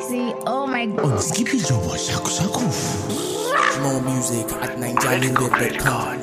Sexy. Oh my god. On Skippy Jobo, shaku shaku. More music at NigerLinguist.com.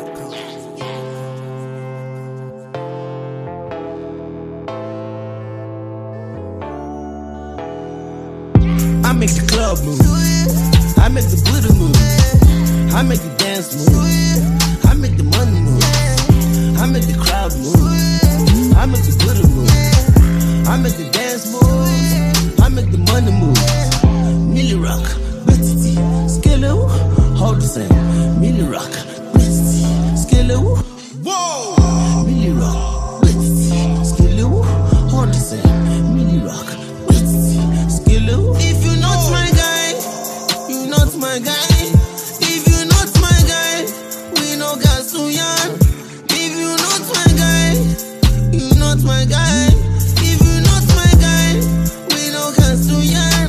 I make the club move. I make the Buddha move. I make the dance move. I make the money move. I make the crowd move. I make the Buddha move. I make the dance moves. I make the money move. Millie rock, Betty, Skillo, hold the same. Millie rock, Betty, Skillo. Whoa! Millie rock, Betty, Skillo, hold the same. Millie rock, Betty, Skillo. If you're not my guy, you're not my guy. If you're not my guy, we no gas to yarn. If you're not my guy, you're not my guy. If you're not my guy, we no gas to yarn.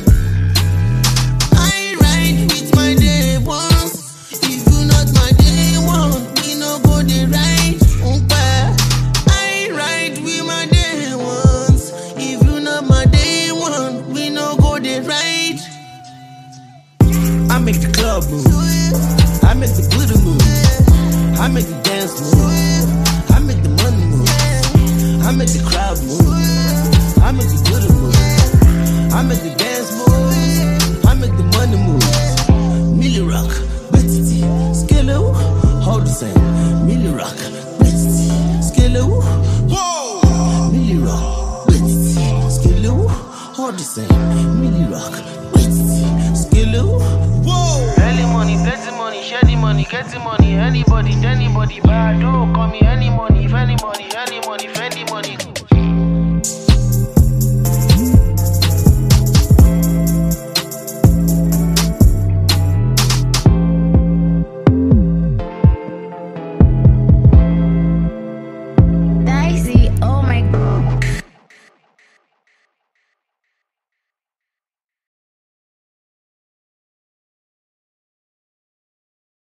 I ride with my day ones. If you're not my day one, we no go the right. I ride with my day ones. If you're not my day one, we no go the right. I make the club move. I make the Buddha move. I make the dance move. I make the money move. I make the crowd move. I make the Buddha move. I make the dance move. I make the money move. Millie rock, Betty, Skillo, hold the same. Millie rock, Betty, Skillo. Whoa! Millie rock, Betty, Skillo, hold the same. Millie rock, Betty, Skillo. Whoa! Early money, plenty money, share the money, get the money. Anybody, bad, oh, call me any money, if any money, if any money.